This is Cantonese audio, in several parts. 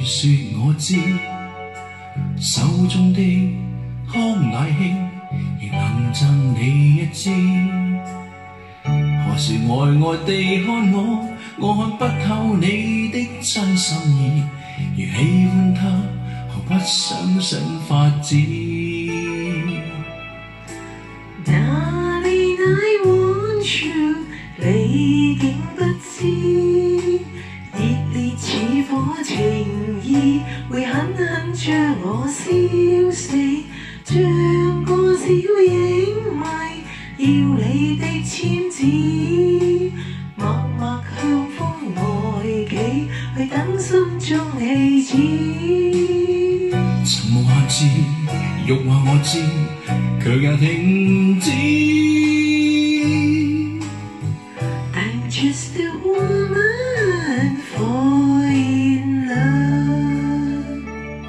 说我知，手中的康乃馨亦能赠你一支。何时呆呆地看我，我看不透你的真心意。如喜欢他，何不想想法子？ 哪里乃want you，你竟不知。熱烈似火情意，會狠狠將我燒死，像個小影迷，要你的簽字，默默向風外企，去等心中戲子。 曾無限次，欲話我知，卻也停止。 I'm just a woman fall in love。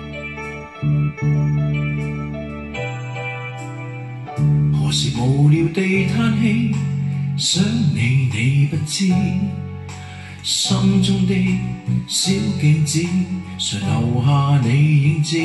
何時無聊地嘆氣，想你你不知，心中的小鏡子，誰留下你影子？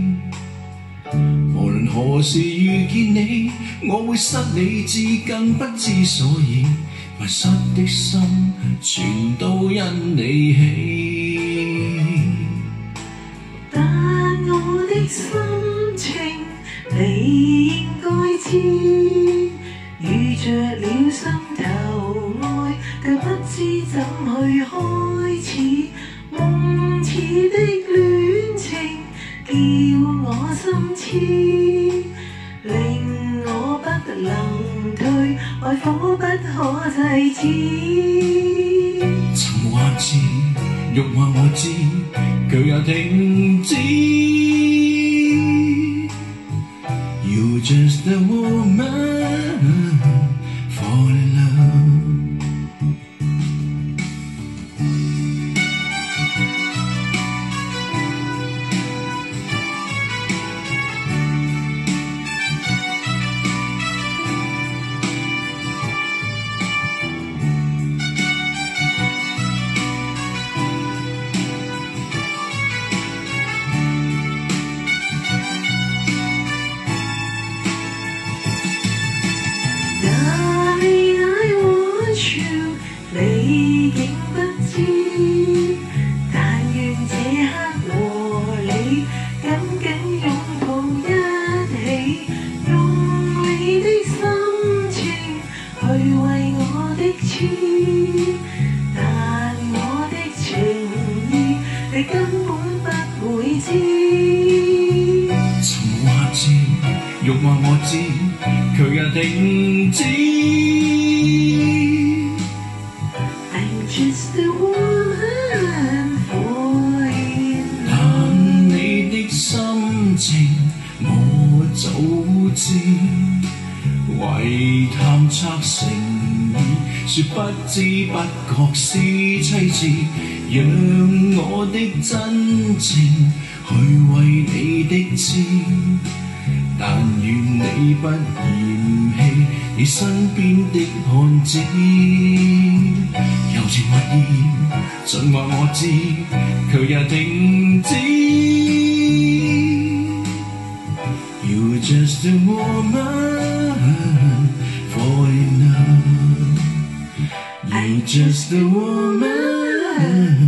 無論何時遇見你，我會失理智，更不知所以。迷失的心，全都因你起。 但我的心情，你應該知。遇着了心頭愛，卻不知怎去開始。夢似的戀情，叫我心痴，令我不能退，愛火不可制止。 曾無限次，欲話我知，卻也停止。You're just a woman fall in love。 你竟不知，但願這刻和你緊緊擁抱一起，用你的心情去為我的痴，但我的情意你根本不會知。 曾無限次，欲話我知，卻也停止。 Just a woman fall in love。 但你的心情我早知，為探測誠意，說不知不覺是妻子，讓我的真情去為你的痴。但願你不嫌棄你身邊的漢子，柔情蜜意，盡愛我知，卻也停止。You're just a woman fall in love。You're just a woman